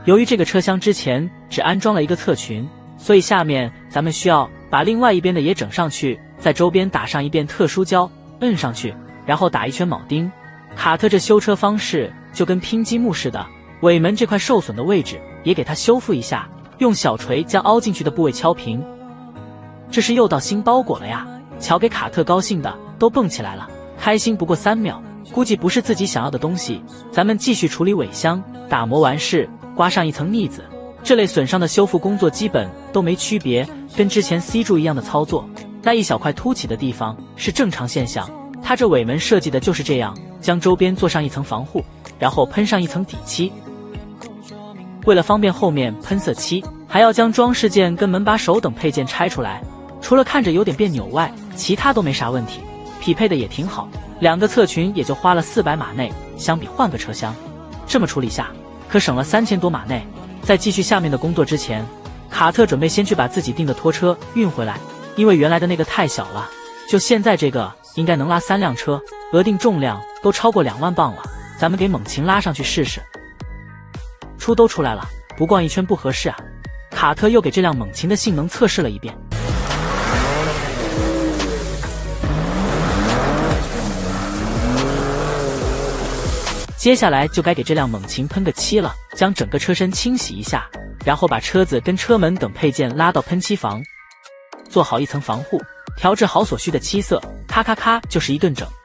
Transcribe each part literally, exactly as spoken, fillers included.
由于这个车厢之前只安装了一个侧裙，所以下面咱们需要把另外一边的也整上去，在周边打上一遍特殊胶，摁上去，然后打一圈铆钉。卡特这修车方式就跟拼积木似的，尾门这块受损的位置也给它修复一下，用小锤将凹进去的部位敲平。这是又到新包裹了呀！瞧给卡特高兴的都蹦起来了，开心不过三秒，估计不是自己想要的东西。咱们继续处理尾箱，打磨完事，刮上一层腻子。这类损伤的修复工作基本都没区别，跟之前 C 柱一样的操作。那一小块凸起的地方是正常现象，它这尾门设计的就是这样，将周边做上一层防护，然后喷上一层底漆。为了方便后面喷色漆，还要将装饰件跟门把手等配件拆出来，除了看着有点别扭外，其他都没啥问题，匹配的也挺好。两个侧裙也就花了四百码内，相比换个车厢，这么处理下可省了三千多码内。在继续下面的工作之前，卡特准备先去把自己订的拖车运回来，因为原来的那个太小了，就现在这个应该能拉三辆车，额定重量都超过两万磅了，咱们给猛禽拉上去试试。出都出来了，不逛一圈不合适啊。卡特又给这辆猛禽的性能测试了一遍。接下来就该给这辆猛禽喷个漆了，将整个车身清洗一下，然后把车子跟车门等配件拉到喷漆房，做好一层防护，调制好所需的漆色，咔咔咔就是一顿整。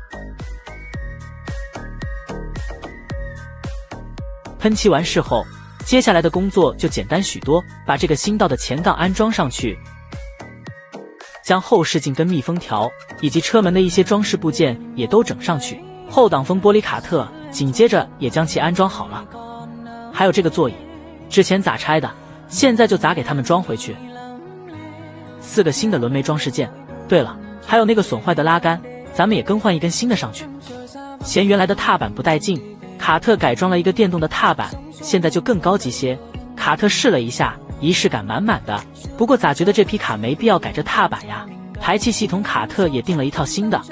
喷漆完事后，接下来的工作就简单许多，把这个新到的前杠安装上去，将后视镜跟密封条以及车门的一些装饰部件也都整上去。后挡风玻璃卡特紧接着也将其安装好了，还有这个座椅，之前咋拆的，现在就咋给它们装回去。四个新的轮眉装饰件，对了，还有那个损坏的拉杆，咱们也更换一根新的上去。嫌原来的踏板不带劲，卡特改装了一个电动的踏板，现在就更高级些。卡特试了一下，仪式感满满的。不过咋觉得这批卡没必要改这踏板呀？排气系统卡特也订了一套新的。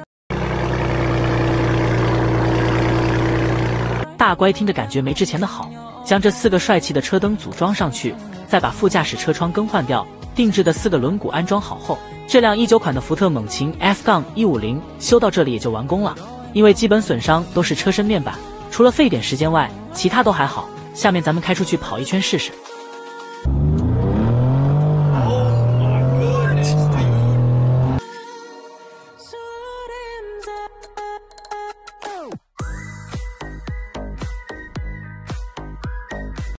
大乖听着感觉没之前的好，将这四个帅气的车灯组装上去，再把副驾驶车窗更换掉，定制的四个轮毂安装好后，这辆一九款的福特猛禽 F 一五零 修到这里也就完工了。因为基本损伤都是车身面板，除了费点时间外，其他都还好。下面咱们开出去跑一圈试试。